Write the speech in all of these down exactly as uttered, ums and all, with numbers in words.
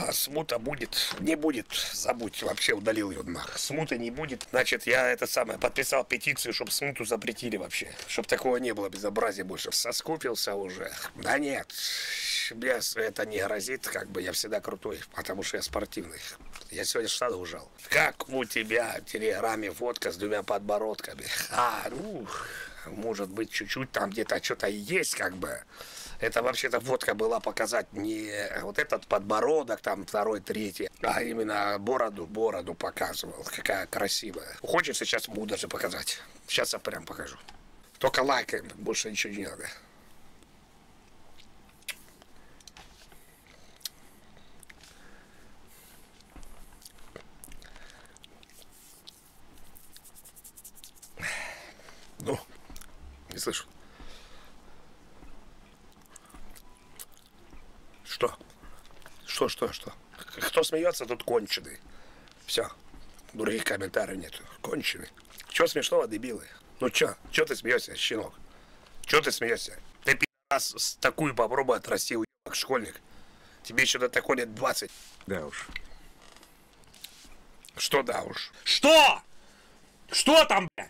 А смута будет, не будет, забудь, вообще удалил ее нах. Смуты не будет, значит, я это самое, подписал петицию, чтобы смуту запретили вообще. Чтобы такого не было безобразия больше. Соскупился уже. Да нет, мне это не грозит, как бы я всегда крутой, потому что я спортивный. Я сегодня штаны ужал. Как у тебя в телеграме фотка с двумя подбородками? А, ну, может быть, чуть-чуть там где-то что-то есть, как бы. Это вообще-то фотка была показать не вот этот подбородок, там второй, третий, а именно бороду, бороду показывал. Какая красивая. Хочешь сейчас могу даже показать? Сейчас я прям покажу. Только лайкаем, больше ничего не надо. Ну, не слышу. Что? Что, что, что? Кто смеется, тот конченый. Все. Других комментариев нет. Конченый. Чего смешного, дебилы? Ну чё? Чё ты смеешься, щенок? Чё ты смеешься? Ты пи***ас такую попробуй отрасти, уебок, школьник. Тебе еще до такой лет двадцать. Да уж. Что да уж? Что? Что там, бля?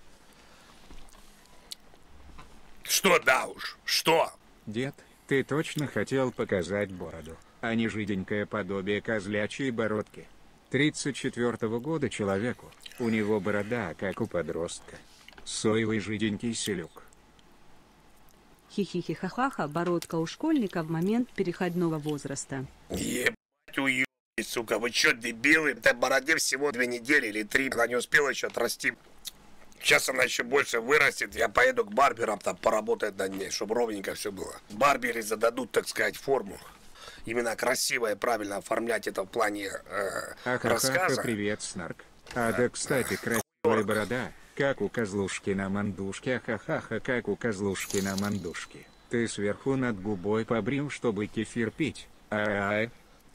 Что да уж? Что? Дед, ты точно хотел показать бороду, а не жиденькое подобие козлячьей бородки. тридцать четвёртого года человеку, у него борода, как у подростка. Соевый жиденький селюк. Хихихихахаха, бородка у школьника в момент переходного возраста. Ебать, уебать, сука, вы чё, дебилы? Этой бороде всего две недели или три, она не успела еще отрасти. Сейчас она еще больше вырастет, я поеду к барберам, там поработать над ней, чтобы ровненько все было. Барберы зададут, так сказать, форму. Именно красиво и правильно оформлять это в плане э, рассказа. Привет, Снарк. А да, кстати, красивая борода, как у козлушки на мандушке, ахахаха, как у козлушки на мандушке. Ты сверху над губой побрил, чтобы кефир пить. А-а-а.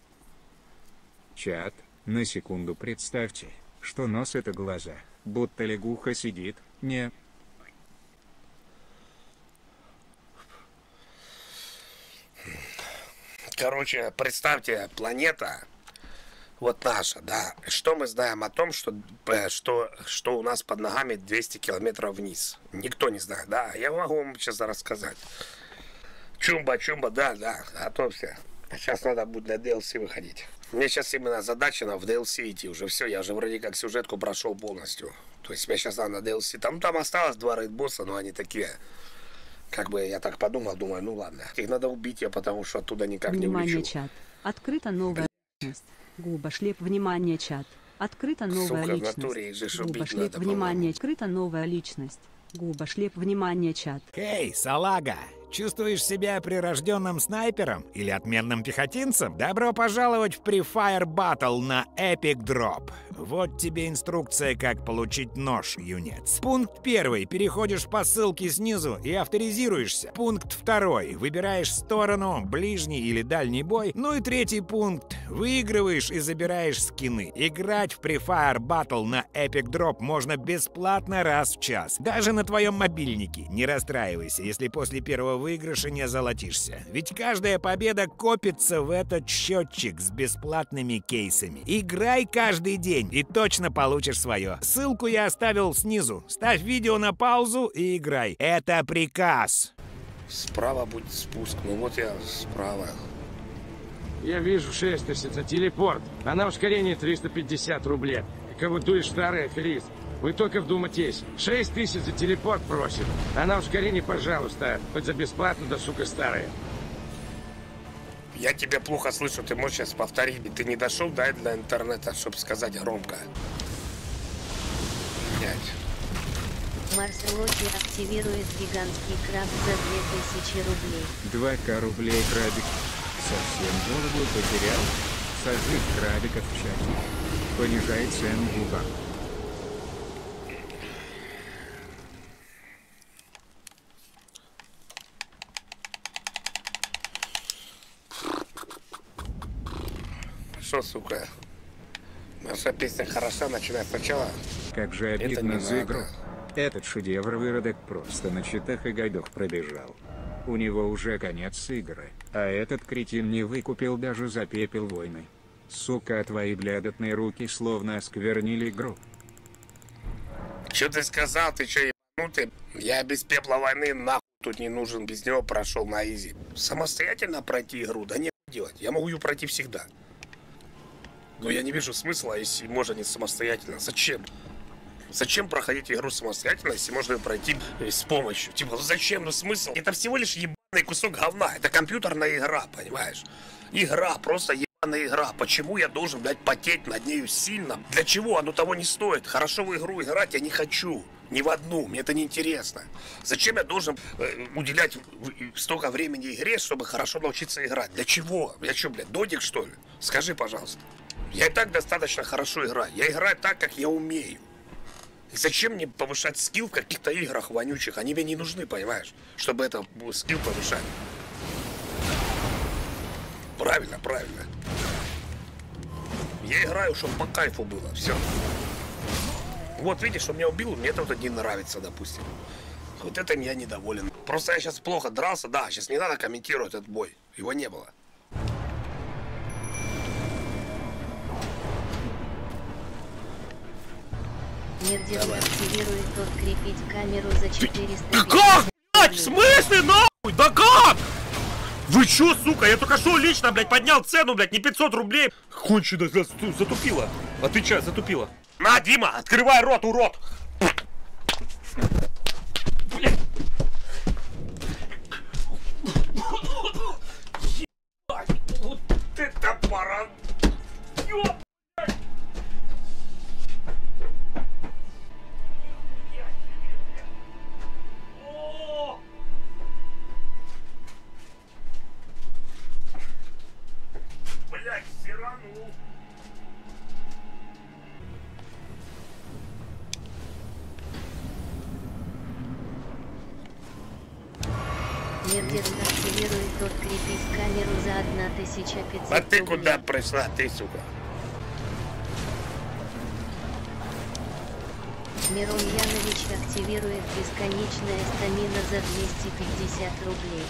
Чат, на секунду представьте, что нос это глаза. Будто лягуха сидит, не. Короче, представьте, планета, вот наша, да. Что мы знаем о том, что, что, что у нас под ногами двести километров вниз? Никто не знает, да. Я могу вам сейчас рассказать. Чумба-чумба, да, да, готовься. Сейчас надо будет на ди эл си выходить. Мне сейчас именно задача в ди эл си идти уже. Все, я уже вроде как сюжетку прошел полностью. То есть мне сейчас надо на ди эл си. Там, там осталось два рейд-босса, но они такие... Как бы я так подумал, думаю, ну ладно. Их надо убить, я потому что оттуда никак Внимание, не улечу. чат. Открыта новая личность. Губа, шлеп, внимание, чат. Открыта новая Сука, личность. в натуре их же Губа, убить шлеп, надо, внимание, по-моему. открыта новая личность. Губа, шлеп, внимание, чат. Эй, салага! Чувствуешь себя прирожденным снайпером или отменным пехотинцем? Добро пожаловать в Free Fire Battle на Epic Drop. Вот тебе инструкция, как получить нож, юнец. Пункт первый. Переходишь по ссылке снизу и авторизируешься. Пункт второй. Выбираешь сторону, ближний или дальний бой. Ну и третий пункт. Выигрываешь и забираешь скины. Играть в Free Fire Battle на Epic Drop можно бесплатно раз в час. Даже на твоем мобильнике. Не расстраивайся, если после первого выигрыша не золотишься. Ведь каждая победа копится в этот счетчик с бесплатными кейсами. Играй каждый день и точно получишь свое. Ссылку я оставил снизу. Ставь видео на паузу и играй. Это приказ. Справа будет спуск. Ну вот я справа. Я вижу шесть тысяч, это телепорт. А на ускорение триста пятьдесят рублей. Кого-то старый аферист. Вы только вдумайтесь. шесть тысяч за телепорт просит. А на ускорение, пожалуйста. Хоть за бесплатно, да сука старая. Я тебя плохо слышу, ты можешь сейчас повторить? Ты не дошел, да, для интернета, чтобы сказать громко. Блять. Марселоки активирует гигантский краб за две тысячи рублей. два ка рублей крабик. Совсем голову потерял. Сожив крабиков в чате. Понижай цену губам. Что, сука? Наша песня хороша, начинай сначала. Как же обидно за игру. Этот шедевр выродок просто на читах и гайдах пробежал. У него уже конец игры, а этот кретин не выкупил даже за пепел войны. Сука, твои блядотные руки словно осквернили игру. Что ты сказал? Ты что, ебанутый? Я без пепла войны нахуй тут не нужен, без него прошел на изи. Самостоятельно пройти игру? Да не делать. Я могу ее пройти всегда. Но я не вижу смысла, если можно не самостоятельно. Зачем? Зачем проходить игру самостоятельно, если можно ее пройти с помощью? Типа, ну зачем? Ну смысл? Это всего лишь ебаный кусок говна. Это компьютерная игра, понимаешь? Игра, просто ебаная игра. Почему я должен, блядь, потеть над нею сильно? Для чего? Оно того не стоит. Хорошо в игру играть я не хочу. Ни в одну. Мне это не интересно. Зачем я должен э, уделять столько времени игре, чтобы хорошо научиться играть? Для чего? Я что, блядь, додик, что ли? Скажи, пожалуйста. Я и так достаточно хорошо играю. Я играю так, как я умею. И зачем мне повышать скилл в каких-то играх вонючих? Они мне не нужны, понимаешь? Чтобы это скилл повышать. Правильно, правильно. Я играю, чтобы по кайфу было. Все. Вот видишь, он меня убил, мне это вот не нравится, допустим. Вот этим я недоволен. Просто я сейчас плохо дрался, да, сейчас не надо комментировать этот бой. Его не было. Мердер активирует тот крепить камеру за четыреста. Да как, блядь, в смысле, нахуй, да как? Вы чё, сука, я только что лично, блядь, поднял цену, блядь, не пятьсот рублей. Кончено, затупила. А ты чё, затупила? На, Дима, открывай рот, урод. Блядь. Ебать, вот это пора. Ёп. Блять, сиранул. Мердер активирует тот крепить камеру за тысяча пятьсот. А ты рублей. куда пришла, ты, сука? Мирон Янович активирует бесконечная стамина за двести пятьдесят рублей.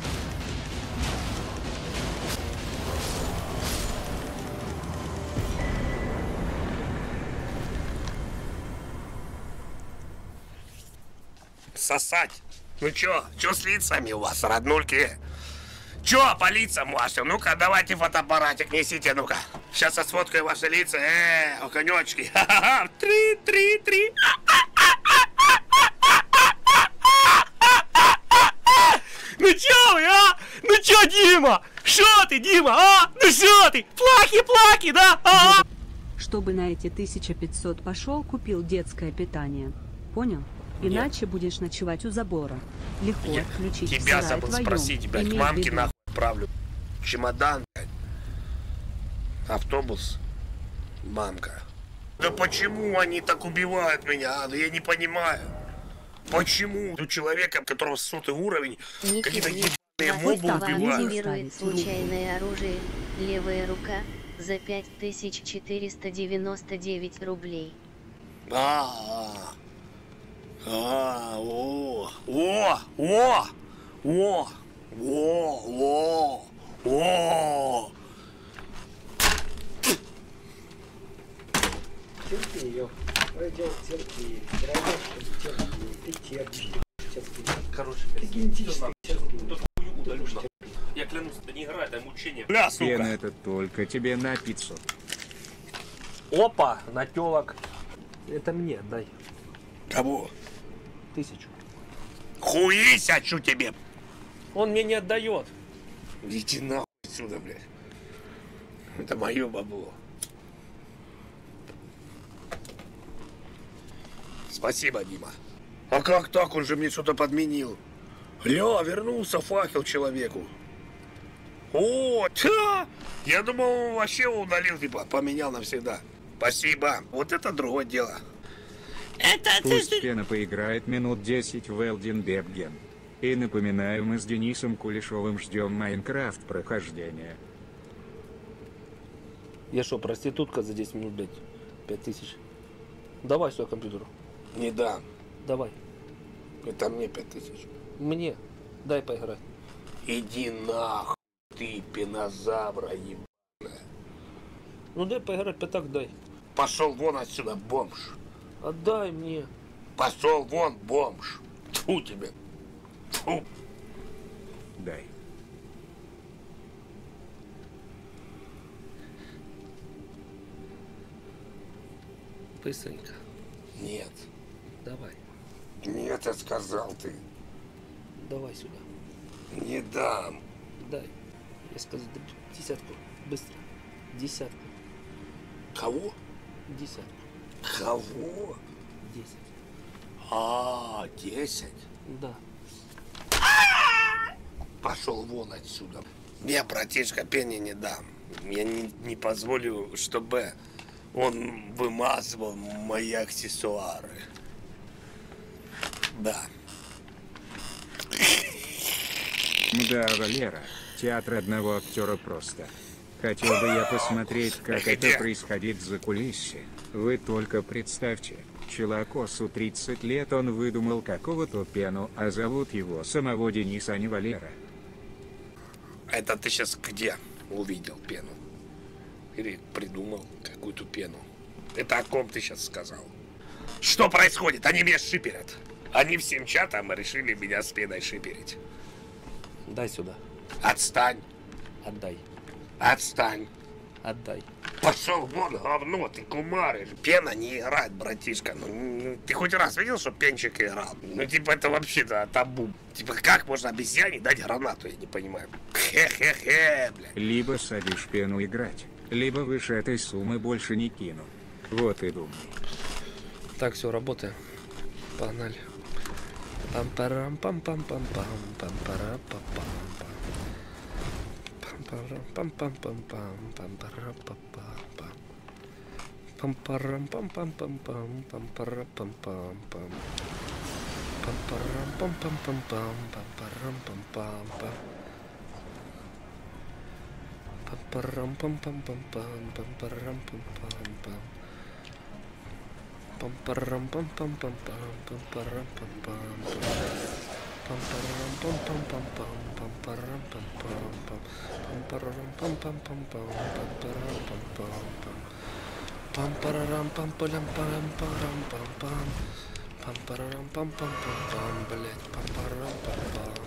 Сосать. Ну чё, чё с лицами у вас, роднульки? Чё по лицам вашим? Ну-ка, давайте фотоаппаратик несите, ну-ка. Сейчас я сфоткаю ваши лица. Э, оконёчки. Ха-ха-ха. Три, три, три. Ну чё вы, а? Ну чё, Дима? Шо ты, Дима, а? Ну шо ты? Плаки-плаки, да? А? Чтобы на эти тысяча пятьсот пошел, купил детское питание. Понял? Иначе будешь ночевать у забора. Легко Я отключить тебя в сарае забыл твоем. спросить, блядь, к Имей в мамке виду. нахуй отправлю. Чемодан, блядь. Автобус. Мамка. Да почему они так убивают меня, а? Да я не понимаю. Почему у человека, у которого сотый уровень, какие-то ебаные мобы убивают? Активирует случайное оружие, левая рука, за пять тысяч четыреста девяносто девять рублей. А, а, о, о, о, о, о, о, о. Терпи ее. Пройдет, терпи. Пройдет, терпи. Ты терпишь, терпи. Короче, Ты генетически терпи. удалю. Я клянусь, это не игра, это мучение. Бля, Пена сука. это только тебе на пиццу. Опа, нателок. Это мне дай. Кого? Тысячу. Хуись, хочу тебе. Он мне не отдает. Иди нахуй отсюда, блядь. Это мое бабло. Спасибо, Дима. А как так? Он же мне что-то подменил. Ля, вернулся факел человеку. О, тя! Я думал, он вообще его удалил, типа, поменял навсегда. Спасибо. Вот это другое дело. Это Пусть Пена поиграет минут десять в Элден Берген. И напоминаю, мы с Денисом Кулешовым ждем Майнкрафт прохождения. Я что, проститутка за десять минут, блядь? Пять тысяч. Давай сюда компьютеру. не дам. Давай. Это мне пять тысяч. Мне. Дай поиграть. Иди нахуй, ты пенозавра ебаная. Ну дай поиграть, пятак дай. Пошел вон отсюда, бомж. Отдай мне. Пошел вон, бомж. Тьфу тебе. Тьфу. Дай. Быстренько. Нет. Давай. Нет, я сказал ты. Давай сюда. Не дам. Дай. Я сказал, десятку. Быстро. Десятку. Кого? Десятку. Кого? Десять. А, десять? Да. Пошел вон отсюда. Я, братишка, пени не дам. Я не, не позволю, чтобы он вымазывал мои аксессуары. Да. Да, Валера, театр одного актера просто. Хотел бы я посмотреть, как это происходит за кулисье. Вы только представьте, Челокосу тридцать лет, он выдумал какого-то пену, а зовут его самого Денис, а не Валера. Это ты сейчас где увидел пену? Или придумал какую-то пену? Это о ком ты сейчас сказал? Что происходит? Они меня шиперят. Они всем чатом решили меня с пеной шиперить. Дай сюда. Отстань. Отдай. Отстань. Отдай. Пошел вон, говно, ты кумаришь. Пена не играет, братишка. Ну, ну, ты хоть раз видел, что пенчик играл? Ну, типа, это вообще-то табу. Типа, как можно обезьяне дать гранату, я не понимаю. Хе-хе-хе, бля. Либо садишь пену играть, либо выше этой суммы больше не кину. Вот и думай. Так, все, работаем. Погнали. Пам-парам, пам-пам-пам-пам, пам-пара-па-пам. Пам-пам-пам-пам-пам, пам-пара-па-па-пам. Пам-парам-пам-пам-пам-пам, пам-пара-пам-пам-пам. Пам-парам-пам-пам-пам-пам, пам-парам-пам-пам-пам. Пам-парам-пам-пам-пам-пам, пам-парам-пам-пам-пам. Пам-парам-пам-пам-пам-пам, пам-парам-пам-пам-пам. Пам-парам-пам-пам-пам-пам, пам-парам-пам-пам-пам. Пам-парам-пам-пам-пам-пам, пам-парам-пам-пам-пам. Пам-парам-пам-парам-парам-парам-пам-пам. Пам-парам-пам-пам-пам-пам, блядь, пам-парам-пам-пам-пам.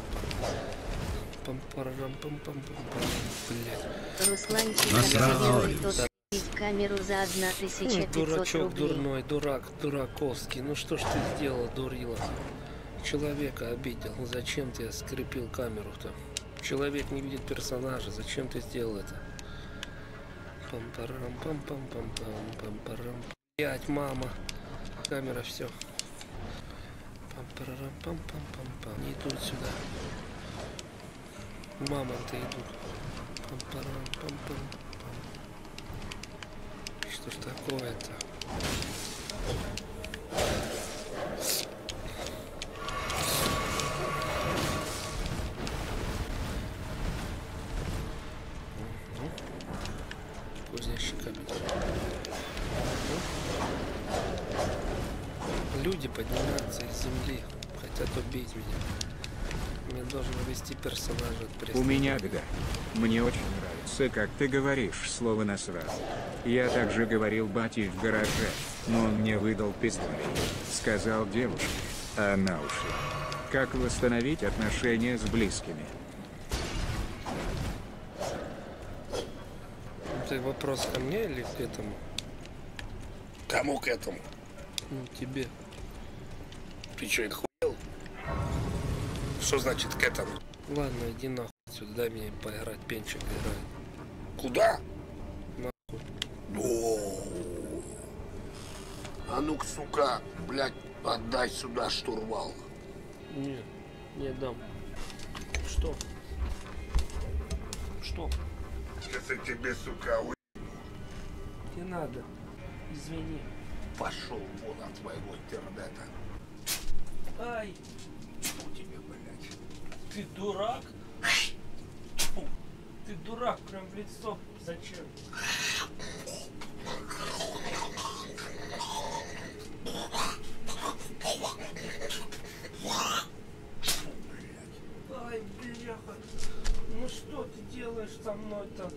Пам-парам-пам-пам-пам-пам, блядь. Русланчик, сделай тот в камеру за одна тысяча пятьсот Дурачок рублей. дурной, дурак, дураковский. Ну что ж ты сделал, дурила? Человека обидел. Зачем ты скрепил камеру-то? Человек не видит персонажа. Зачем ты сделал это? Пам-парам, пам-пам-пам-пам, пам-парам. Блять, мама. Камера, все. Пам-парам, пам-пам-пам-пам. Не идут сюда. Мамонты идут. Пам-парам, пам-пам. Что ж такое-то? Кузнечика. Люди поднимаются из земли, хотят убить меня. Мне должен вести персонажа от преступления. У меня беда. Мне очень нравится, как ты говоришь слово «насрал». Я также говорил бате в гараже, но он мне выдал пистолет. Сказал девушке, а она ушла. Как восстановить отношения с близкими? Ты вопрос ко мне или к этому? Кому к этому? Ну, тебе. Ты что, охуел? Что значит к этому? Ладно, иди нахуй отсюда, дай мне поиграть, пенчик играет. Куда? Нахуй. О, а ну-ка, сука, блядь, отдай сюда штурвал. Не, не дам. Что? Что? Сейчас я тебе, сука, у... Не надо. Извини. Пошел вон от моего интернета. Ай, Фу тебе, блядь. ты дурак? Фу. Ты дурак, прям в лицо. Зачем? Ай, бляха. мной-то?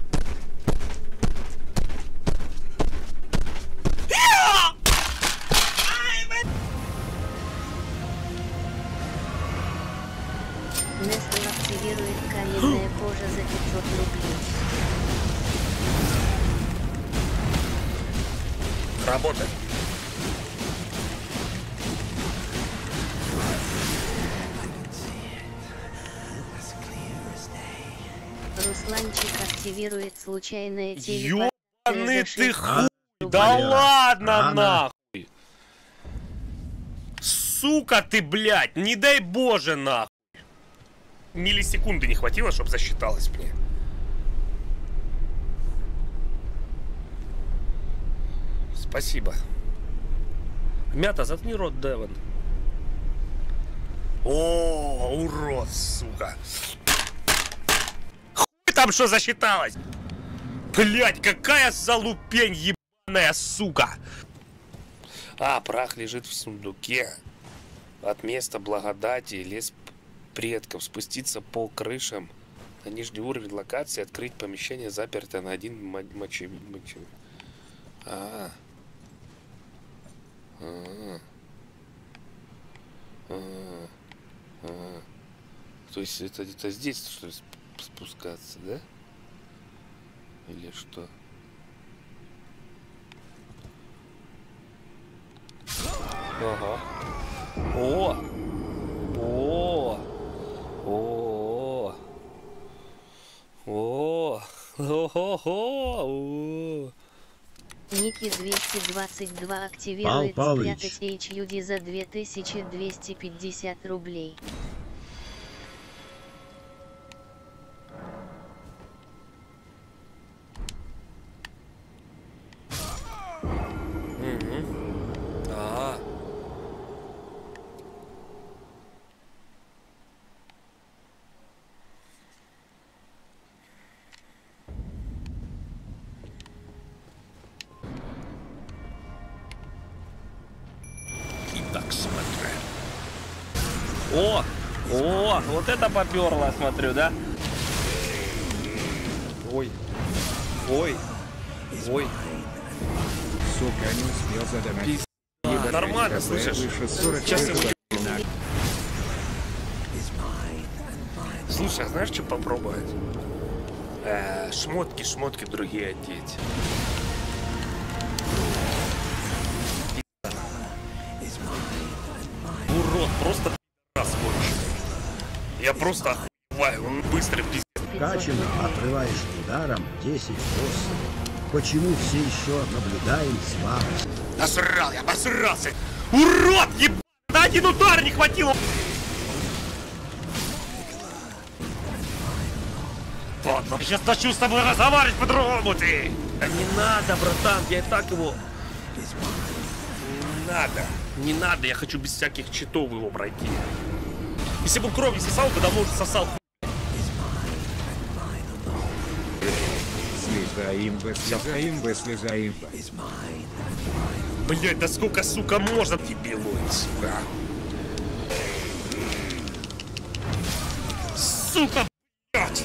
Нестл активирует каменная кожа за пятьсот рублей. Работай. Русланчик активирует случайное телепортация Ёбаный за ты шесть хуй! рублей. Да ладно Рано. нахуй! Сука ты, блядь! Не дай боже нахуй! Миллисекунды не хватило, чтобы засчиталось мне. Спасибо. Мята, заткни рот, Девон. О, урод, сука. Хуй там что засчиталось? Блять, какая залупень ебаная, сука. А, прах лежит в сундуке. От места благодати, лес предков. Спуститься по крышам на нижний уровень локации, открыть помещение, запертое на один мочи. мочи. А, а, а, а. То есть это где-то здесь, что ли, спускаться, да? Или что? Ага. О! О! О! О! О! Ники двести двадцать два активирует Пал Палыч. спрятать эйч ю ди за две тысячи двести пятьдесят рублей. А. И так смотрю. О! О! Вот это поперло, смотрю, да? Ой. Ой. Ой. Сука, не успел задонатить. Пиздец. Нормально, КП слышишь? выше сорок Сейчас я вышло. Слушай, а знаешь, что попробовать? Э, шмотки, шмотки другие одеть. Урод, просто пи***ц конченый. Я просто охуеваю, он быстрый пиздец. Качано отрываешь ударом десять боссов. Почему все еще наблюдаем с вами? Насрал, я обосрался! Урод, ебать! На один удар не хватило! Ладно, я сейчас начну с тобой разговаривать по-другому, ты! Да не надо, братан, я и так его... Не надо, не надо, я хочу без всяких читов его пройти. Если бы он кровь не сосал, то давно уже сосал. Слеза имба, слеза имба, слеза имба. Блять, да сколько, сука, можно, дебилоид, сука. Сука, блять!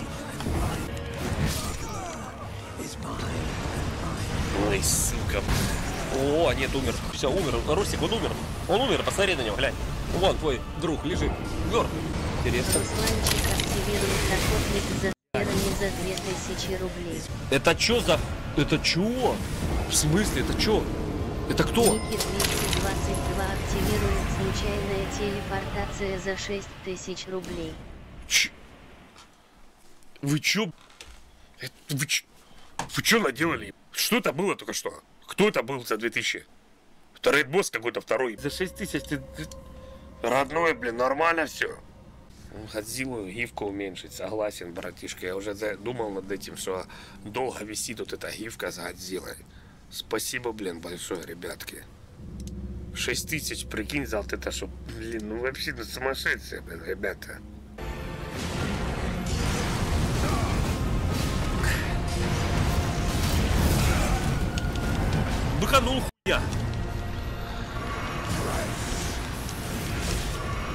Ой, сука. О, нет, умер. Все, умер. Русик, он умер. Он умер, посмотри на него, глянь. Вон твой друг лежит. Мертвый. Интересно. Русланчик активирует охотник за сферами за две тысячи рублей. Это чё за... Это чё? В смысле, это чё? Это кто? Ники двести двадцать два активирует случайная телепортация за шесть тысяч рублей. Ч... Вы чё? Это... Вы чё? Вы чё наделали? Что это было только что? Кто это был за две тысячи? Это рейд-босс какой-то второй. За шесть тысяч ты... ты... Родной, блин, нормально все. Годзиллу гифку уменьшить, согласен, братишка. Я уже думал над этим, что долго висит вот эта гифка с Годзиллой. Спасибо, блин, большое, ребятки. шесть тысяч, прикинь, за вот это, что, блин, ну вообще, ну сумасшедшие, блин, ребята. Быканул хуя.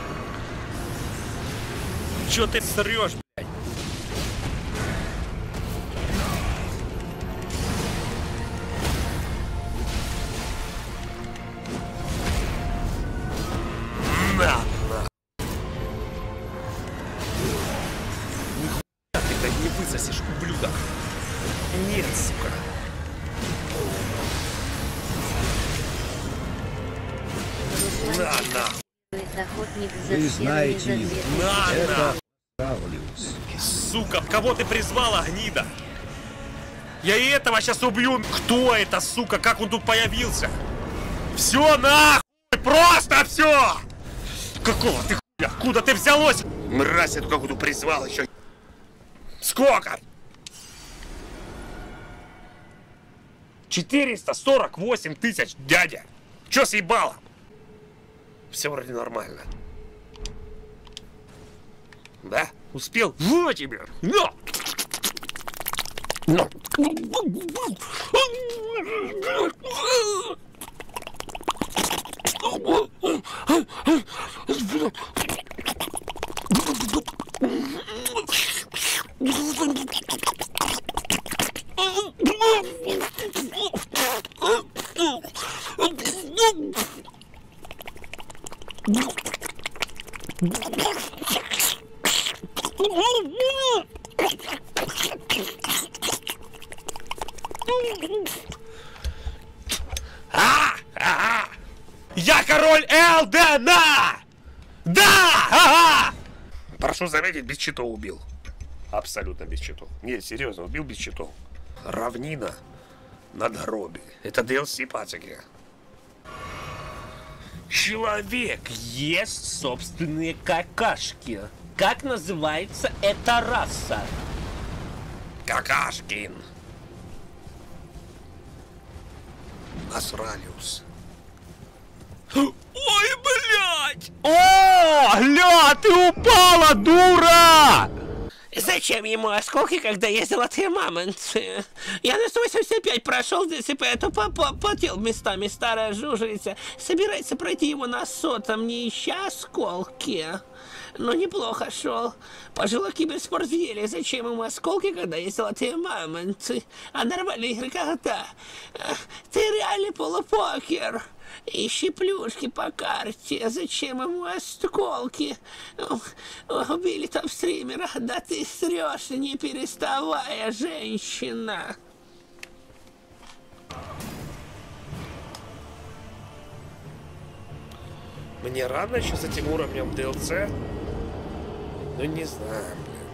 Чё ты срёшь, блядь? сука. На, на. Охотник за Вы сферами знаете его. задвижных. На, Это на. Павлиус. Сука, кого ты призвала, гнида? Я и этого сейчас убью. Кто это, сука? Как он тут появился? Все нахуй! Просто все! Какого ты хуя? Откуда ты взялось? Мразь, эту какую-то призвал еще. Сколько? четыреста сорок восемь тысяч, дядя. Че съебало? Все вроде нормально. Да? Успел? Вот тебе! На! На! А, а, я король Элдена! Да! Ага! Прошу заметить, без читов убил. Абсолютно без читов. Нет, серьезно, убил без читов. Равнина надгробие. Это ди эл си, пацаки. Человек ест собственные какашки. Как называется эта раса? Какашкин. Асралиус. Ой, блядь! О, ля, ты упала, дура! Зачем ему осколки, когда есть золотые мамонты? Я на сто восемьдесят пять прошел здесь, и поэтому потел местами. Старая жужелица собирается пройти его на сотом, не ища осколки. Но неплохо шел. Пожилой киберспорт в деле. Зачем ему осколки, когда есть золотые мамонты? А нормальные игры когда? Ты реальный полупокер. Ищи плюшки по карте. Зачем ему осколки? Убили там стримера. Да ты срешь, не переставая, женщина. Мне рано еще с этим уровнем ди эл си? Ну не знаю, блин.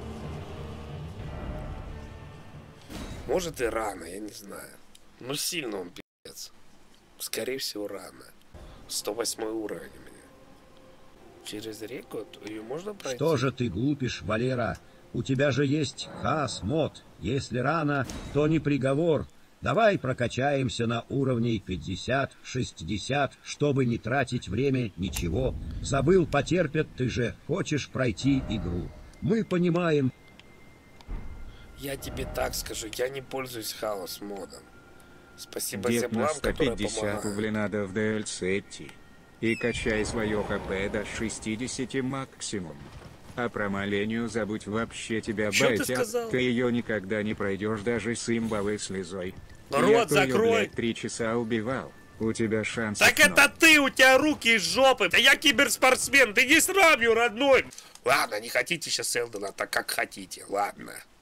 Может и рано, я не знаю. Ну сильно он пи***ц. Скорее всего рано. сто восьмой уровень у меня. Через реку ее можно пройти? Что же ты глупишь, Валера? У тебя же есть хас, мод. Если рано, то не приговор. Давай прокачаемся на уровней пятьдесят-шестьдесят, чтобы не тратить время ничего. Забыл, потерпят, ты же хочешь пройти игру. Мы понимаем. Я тебе так скажу, я не пользуюсь хаос модом. Спасибо Дед зеблам, на сто которые пятьдесят помогают. рублей надо в ди эл си идти. И качай свое хп до шестидесяти максимум. А про Малению забудь, вообще тебя Чё ты байтят. сказал? Ты ее никогда не пройдешь даже с имбовой слезой. Рот Я ту её, закрой! блядь, три часа убивал. У тебя шанс. Так это ты, у тебя руки из жопы. Да я киберспортсмен, ты не сравню, родной. Ладно, не хотите сейчас Элдена, так как хотите, ладно.